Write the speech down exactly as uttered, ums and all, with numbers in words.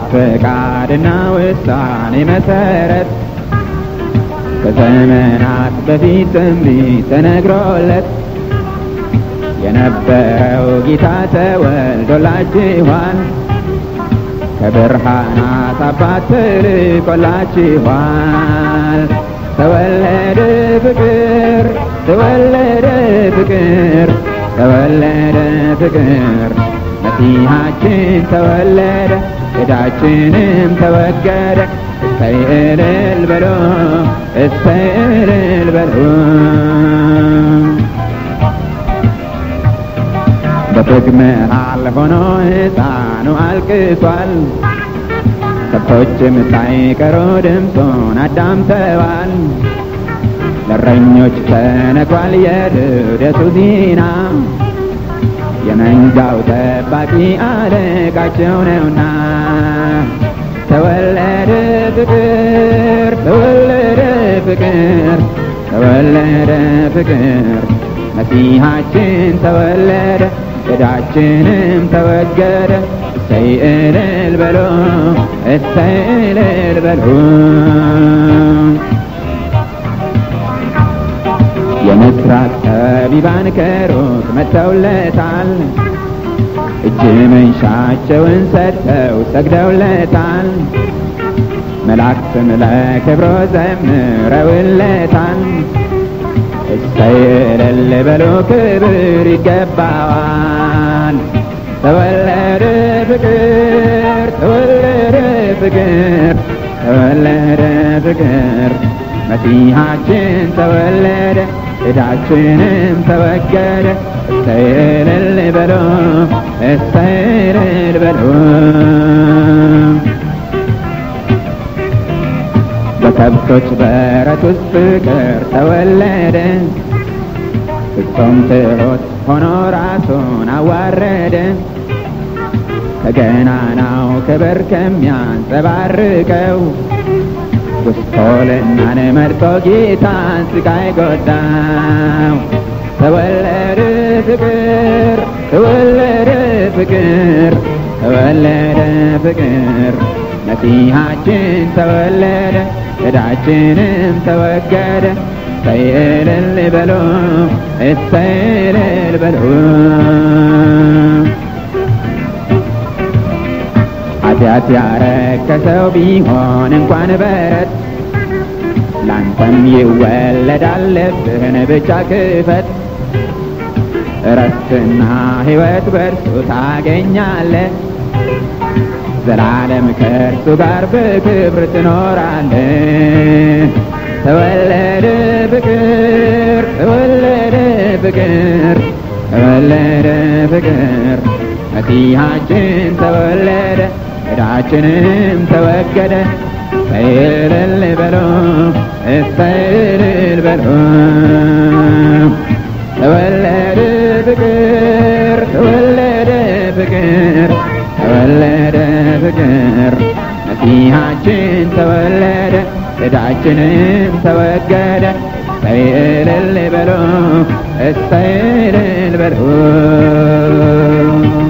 ፈቃድና ውሳኔ መሰረት ከዘመናት በፊት ትንቢት ተነግሮለት የነበረው ጌታ ተወልዶላችኋል፣ ከብርሃናት አባት ተልኮላችኋል። ተወለደ ፍቅር ተወለደ ፍቅር ተወለደ ፍቅር መሲሐችን ተወለደ፣ ዕዳችንም ተወገደ። እሰይ እልል በሉ እሰይ እልል በሉ። በበግ መሃል ሆኖ ሕፃኑ አልቅሷል፣ ከብቶችም ሳይቀሩ ድምፁን አዳምጠዋል። ለእረኞች ተነግሯል የልደቱ ዜና፣ የመንጋው ጠባቂ አለቃቸው ነውና። ተወለደ ፍቅር ተወለደ ፍቅር ተወለደ ፍቅር መሲሐችን ተወለደ፣ ዕዳችንም ተወገደ። እሰይ እልል በሉ እሰይ እልል በሉ። የምስራቅ ጠቢባን ከሩቅ መጥተውለታል፣ እጅ መንሻቸውን ሰጥተው ሰግደውለታል። መላእክትም ለክብሮ ዘምረውለታል። እሰይ እልል በሉ ክብር ይገባዋል። ተወለደ ፍቅር ተወለደ ፍቅር ተወለደ ፍቅር መሲሐችን ተወለደ፣ ዕዳችንም ተወገደ። እሰይ እልል በሉ እሰይ እልል በሉ። በከብቶች በረት ውስጥ ፍቅር ተወለደ፣ ፍጹም ትሑት ሆኖ ራሱን አዋረደ። ከገናናው ክብር ከሚያንጸባርቀው ጉስቁልናን መርጦ ጌታን ስቃይ ጎዳው። ተወለደ ፍቅር ተወለደ ፍቅር ተወለደ ፍቅር መሲሐችን ተወለደ፣ ዕዳችንም ተወገደ። እሰይ እልል በሉ እሰይ እልል በሉ። ኃጢአት ያረከሰው ቢሆን እንኳን በረት ላንተም ይወለዳል፣ ልብህን ብቻ ክፈት። እረፍትና ሕይወት በእርሱ ታገኛለህ፣ ዘላለም ከእርሱ ጋር በክብር ትኖራለህ። ተወለደ ፍቅር ተወለደ ፍቅር ተወለደ ፍቅር መሲሐችን ተወለደ፣ ዕዳችንም ተወገደ። እሰይ እልል በሉ እሰይ እልል በሉ። ተወለደ ፍቅር ተወለደ ፍቅር ተወለደ ፍቅር መሲሐችን ተወለደ፣ ዕዳችንም ተወገደ። እሰይ እልል በሉ እሰይ እልል በሉ።